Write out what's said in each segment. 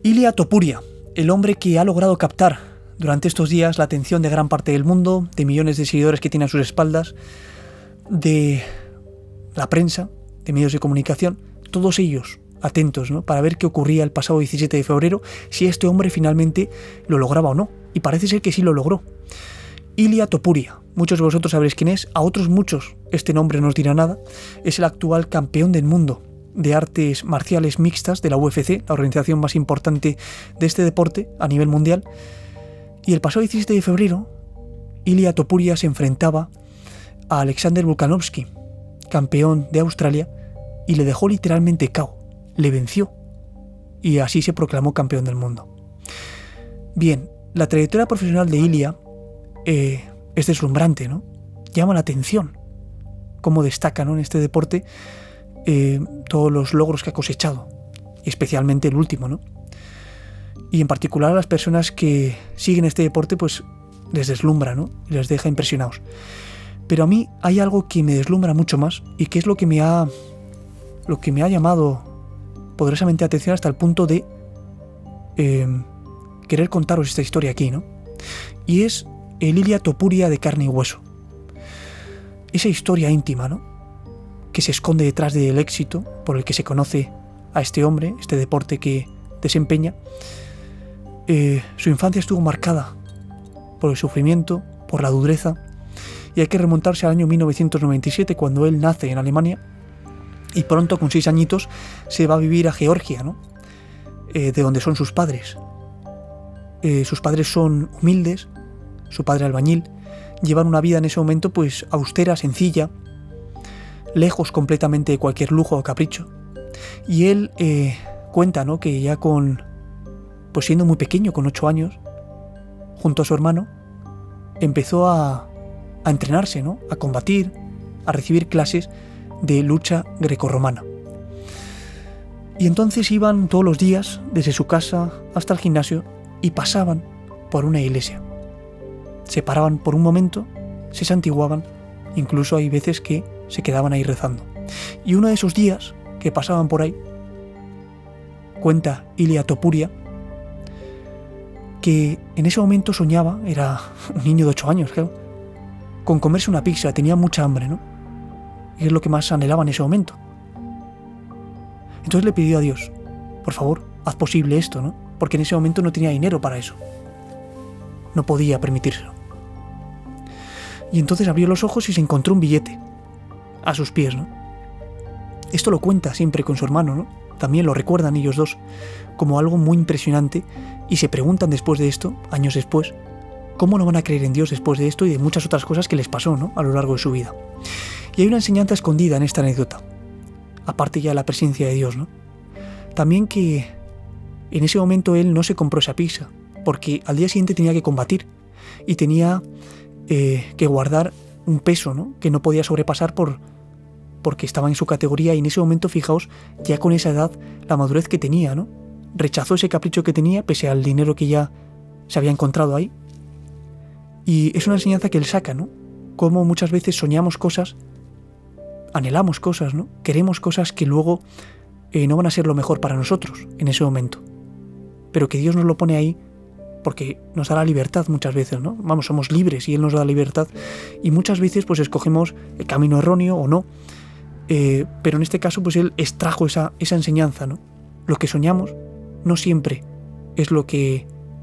Ilia Topuria, el hombre que ha logrado captar durante estos días la atención de gran parte del mundo, de millones de seguidores que tiene a sus espaldas, de la prensa, de medios de comunicación, todos ellos atentos, ¿no?, para ver qué ocurría el pasado 17 de febrero, si este hombre finalmente lo lograba o no. Y parece ser que sí lo logró. Ilia Topuria, muchos de vosotros sabréis quién es, a otros muchos este nombre no os dirá nada. Es el actual campeón del mundo de artes marciales mixtas de la UFC, la organización más importante de este deporte a nivel mundial. Y el pasado 17 de febrero, Ilia Topuria se enfrentaba a Alexander Volkanovski, campeón de Australia, y le dejó literalmente KO, le venció, y así se proclamó campeón del mundo. Bien, la trayectoria profesional de Ilia es deslumbrante, ¿no? Llama la atención cómo destaca, ¿no?, en este deporte todos los logros que ha cosechado, y especialmente el último, ¿no? Y en particular a las personas que siguen este deporte, pues les deslumbra, ¿no?, y les deja impresionados. Pero a mí hay algo que me deslumbra mucho más y que es lo que me ha llamado poderosamente la atención hasta el punto de querer contaros esta historia aquí, ¿no? Y es el Ilia Topuria de carne y hueso. Esa historia íntima, ¿no?, que se esconde detrás del éxito por el que se conoce a este hombre, este deporte que desempeña. Su infancia estuvo marcada por el sufrimiento, por la dureza, y hay que remontarse al año 1997, cuando él nace en Alemania, y pronto, con 6 añitos, se va a vivir a Georgia, ¿no?, de donde son sus padres. Sus padres son humildes, su padre albañil, llevan una vida en ese momento pues austera, sencilla, lejos completamente de cualquier lujo o capricho. Y él cuenta, ¿no?, que ya pues siendo muy pequeño, con 8 años, junto a su hermano, empezó a entrenarse, ¿no?, a combatir, a recibir clases de lucha grecorromana. Y entonces iban todos los días, desde su casa hasta el gimnasio, y pasaban por una iglesia. Se paraban por un momento, se santiguaban, incluso hay veces que se quedaban ahí rezando. Y uno de esos días que pasaban por ahí, cuenta Ilia Topuria, que en ese momento soñaba, era un niño de 8 años, claro, con comerse una pizza, tenía mucha hambre, ¿no? Y es lo que más anhelaba en ese momento. Entonces le pidió a Dios, por favor, haz posible esto, ¿no? Porque en ese momento no tenía dinero para eso. No podía permitírselo. Y entonces abrió los ojos y se encontró un billete a sus pies, ¿no? Esto lo cuenta siempre con su hermano, ¿no? También lo recuerdan ellos dos como algo muy impresionante, y se preguntan después de esto, años después, cómo no van a creer en Dios después de esto y de muchas otras cosas que les pasó, ¿no?, a lo largo de su vida. Y hay una enseñanza escondida en esta anécdota, aparte ya de la presencia de Dios, ¿no? También que en ese momento él no se compró esa pizza, porque al día siguiente tenía que combatir y tenía que guardar un peso, ¿no?, que no podía sobrepasar porque estaba en su categoría. Y en ese momento, fijaos, ya con esa edad, la madurez que tenía, ¿no? Rechazó ese capricho que tenía, pese al dinero que ya se había encontrado ahí. Y es una enseñanza que él saca, ¿no? Cómo muchas veces soñamos cosas, anhelamos cosas, ¿no? Queremos cosas que luego no van a ser lo mejor para nosotros en ese momento. Pero que Dios nos lo pone ahí porque nos da la libertad muchas veces, ¿no? Vamos, somos libres y Él nos da la libertad. Y muchas veces pues escogemos el camino erróneo o no. Pero en este caso pues Él extrajo esa enseñanza, ¿no? Lo que soñamos no siempre es lo que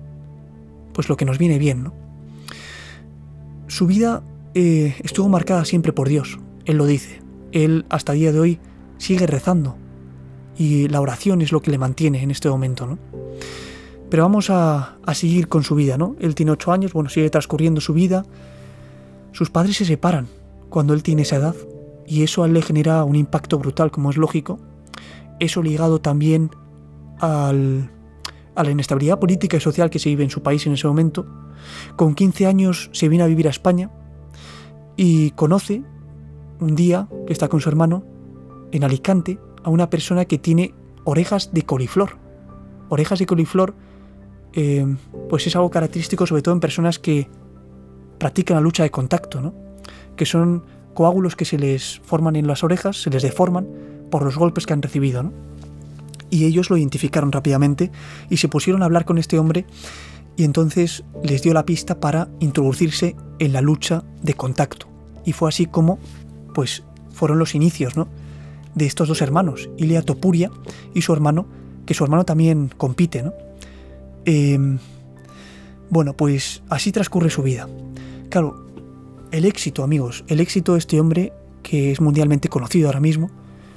nos viene bien, ¿no? Su vida estuvo marcada siempre por Dios. Él lo dice. Él hasta el día de hoy sigue rezando. Y la oración es lo que le mantiene en este momento, ¿no? Pero vamos a seguir con su vida, ¿no? Él tiene 8 años, bueno, sigue transcurriendo su vida. Sus padres se separan cuando él tiene esa edad, y eso a él le genera un impacto brutal, como es lógico. Eso ligado también a la inestabilidad política y social que se vive en su país en ese momento. Con 15 años se viene a vivir a España y conoce un día que está con su hermano en Alicante a una persona que tiene orejas de coliflor. Orejas de coliflor pues es algo característico sobre todo en personas que practican la lucha de contacto, ¿no? Que son coágulos que se les forman en las orejas, se les deforman por los golpes que han recibido, ¿no? Y ellos lo identificaron rápidamente y se pusieron a hablar con este hombre, y entonces les dio la pista para introducirse en la lucha de contacto. Y fue así como, pues, fueron los inicios, ¿no?, de estos dos hermanos, Ilia Topuria y su hermano, que su hermano también compite, ¿no? Bueno, pues así transcurre su vida. Claro, el éxito, amigos, el éxito de este hombre, que es mundialmente conocido ahora mismo,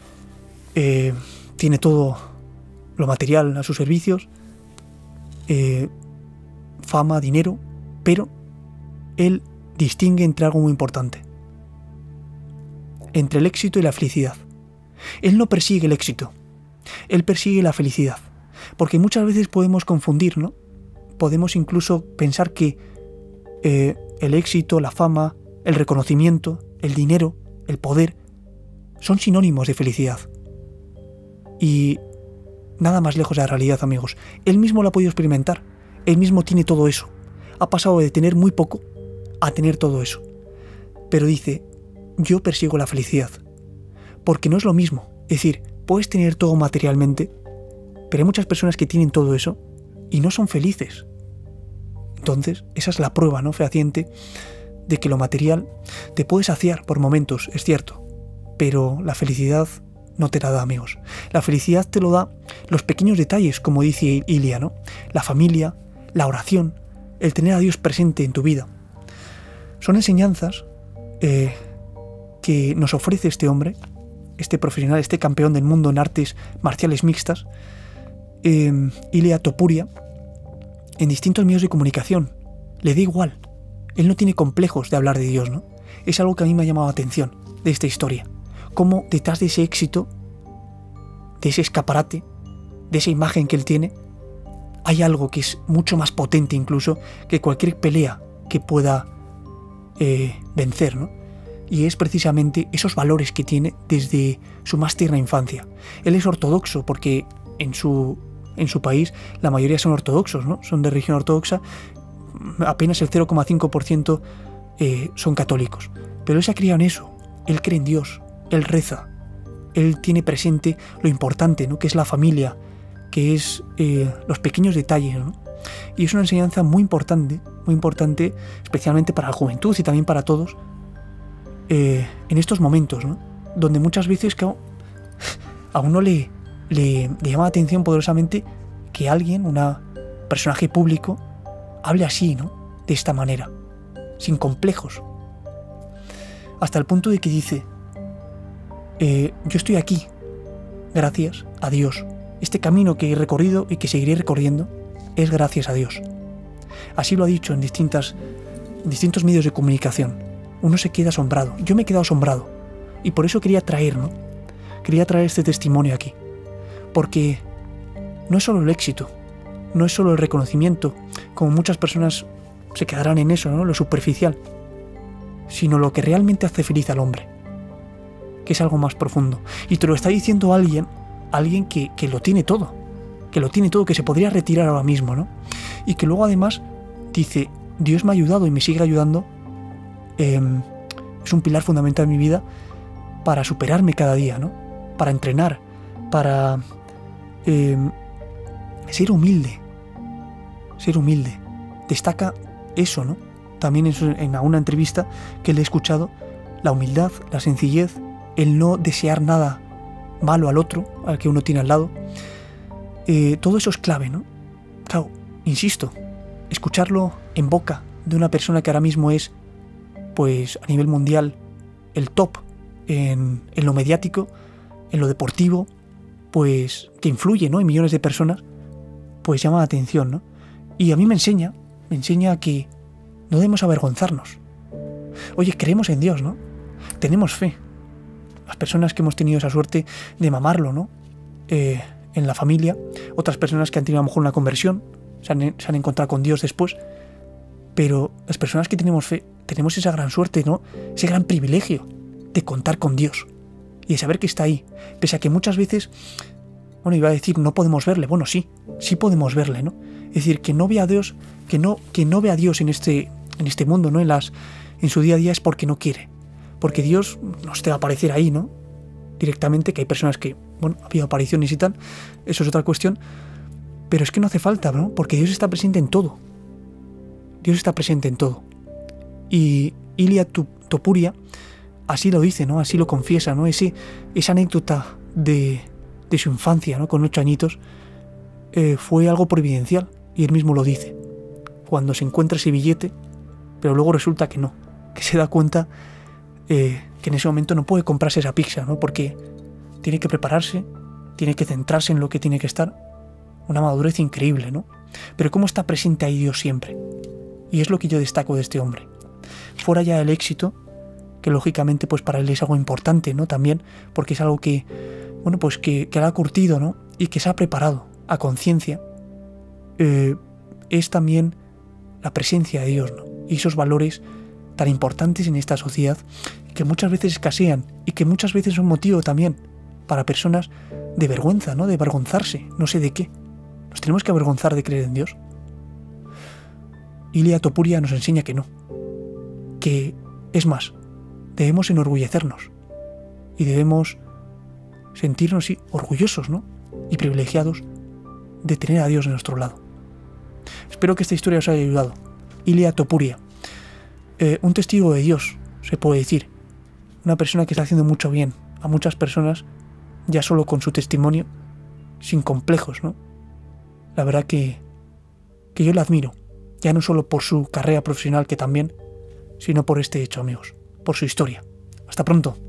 tiene todo lo material a sus servicios, fama, dinero, pero él distingue entre algo muy importante, entre el éxito y la felicidad. Él no persigue el éxito, él persigue la felicidad, porque muchas veces podemos confundir, ¿no? Podemos incluso pensar que el éxito, la fama, el reconocimiento, el dinero, el poder, son sinónimos de felicidad. Y nada más lejos de la realidad, amigos. Él mismo lo ha podido experimentar. Él mismo tiene todo eso. Ha pasado de tener muy poco a tener todo eso. Pero dice, yo persigo la felicidad. Porque no es lo mismo. Es decir, puedes tener todo materialmente, pero hay muchas personas que tienen todo eso y no son felices. Entonces, esa es la prueba, ¿no?, fehaciente de que lo material te puede saciar por momentos, es cierto, pero la felicidad no te la da, amigos. La felicidad te lo da los pequeños detalles, como dice Ilia, ¿no? La familia, la oración, el tener a Dios presente en tu vida. Son enseñanzas que nos ofrece este hombre, este profesional, este campeón del mundo en artes marciales mixtas, Ilia Topuria, en distintos medios de comunicación. Le da igual. Él no tiene complejos de hablar de Dios, ¿no? Es algo que a mí me ha llamado la atención de esta historia. Cómo detrás de ese éxito, de ese escaparate, de esa imagen que él tiene, hay algo que es mucho más potente incluso que cualquier pelea que pueda vencer, ¿no? Y es precisamente esos valores que tiene desde su más tierna infancia. Él es ortodoxo porque en su país la mayoría son ortodoxos, ¿no? Son de religión ortodoxa, apenas el 0,5% son católicos. Pero él se ha criado en eso, él cree en Dios, él reza, él tiene presente lo importante, ¿no?, que es la familia, que es los pequeños detalles, ¿no? Y es una enseñanza muy importante, especialmente para la juventud y también para todos, en estos momentos, ¿no?, donde muchas veces a uno le llama la atención poderosamente que alguien, un personaje público, hable así, ¿no?, de esta manera, sin complejos, hasta el punto de que dice, yo estoy aquí gracias a Dios. Este camino que he recorrido y que seguiré recorriendo es gracias a Dios. Así lo ha dicho en distintos medios de comunicación. Uno se queda asombrado. Yo me he quedado asombrado. Y por eso quería traer este testimonio aquí. Porque no es solo el éxito, no es solo el reconocimiento, como muchas personas se quedarán en eso, ¿no?, lo superficial, sino lo que realmente hace feliz al hombre, que es algo más profundo. Y te lo está diciendo alguien que lo tiene todo, que se podría retirar ahora mismo, ¿no? Y que luego además dice, Dios me ha ayudado y me sigue ayudando, es un pilar fundamental en mi vida para superarme cada día, ¿no?, para entrenar, para ser humilde. Destaca eso, ¿no? También en una entrevista que le he escuchado, la humildad, la sencillez, el no desear nada malo al otro, al que uno tiene al lado. Todo eso es clave, ¿no? Claro, insisto, escucharlo en boca de una persona que ahora mismo es, pues, a nivel mundial, el top en lo mediático, en lo deportivo, pues, que influye, ¿no?, en millones de personas, pues llama la atención, ¿no? Y a mí me enseña que no debemos avergonzarnos. Oye, creemos en Dios, ¿no? Tenemos fe. Las personas que hemos tenido esa suerte de mamarlo, ¿no?, en la familia, otras personas que han tenido a lo mejor una conversión, se han encontrado con Dios después, pero las personas que tenemos fe, tenemos esa gran suerte, ¿no?, ese gran privilegio de contar con Dios y de saber que está ahí, pese a que muchas veces, bueno, iba a decir no podemos verle, bueno, sí podemos verle, ¿no? Es decir, que no vea a Dios, que no vea a Dios en este mundo, ¿no?, en su día a día, es porque no quiere. Porque Dios no te va a aparecer ahí, ¿no?, directamente, que hay personas que bueno, ha habido apariciones y tal, eso es otra cuestión, pero es que no hace falta, ¿no? Porque Dios está presente en todo. Dios está presente en todo. Y Ilia Topuria así lo dice, ¿no? Así lo confiesa, ¿no? Esa anécdota de su infancia, ¿no? Con 8 añitos, fue algo providencial, y él mismo lo dice. Cuando se encuentra ese billete, pero luego resulta que no, que se da cuenta que en ese momento no puede comprarse esa pizza, ¿no? Porque tiene que prepararse, tiene que centrarse en lo que tiene que estar. Una madurez increíble, ¿no? Pero cómo está presente ahí Dios siempre. Y es lo que yo destaco de este hombre. Fuera ya del éxito, que lógicamente pues para él es algo importante, ¿no? También, porque es algo que, bueno, pues que le ha curtido, ¿no? Y que se ha preparado a conciencia. Es también la presencia de Dios, ¿no? Y esos valores tan importantes en esta sociedad que muchas veces escasean y que muchas veces son motivo también para personas de vergüenza, ¿no? De avergonzarse, no sé de qué. ¿Nos tenemos que avergonzar de creer en Dios? Ilia Topuria nos enseña que no. Que, es más, debemos enorgullecernos y debemos sentirnos sí, orgullosos, ¿no? Y privilegiados de tener a Dios de nuestro lado. Espero que esta historia os haya ayudado. Ilia Topuria, un testigo de Dios, se puede decir. Una persona que está haciendo mucho bien a muchas personas, ya solo con su testimonio, sin complejos, ¿no? La verdad que yo la admiro, ya no solo por su carrera profesional, que también, sino por este hecho, amigos, por su historia. Hasta pronto.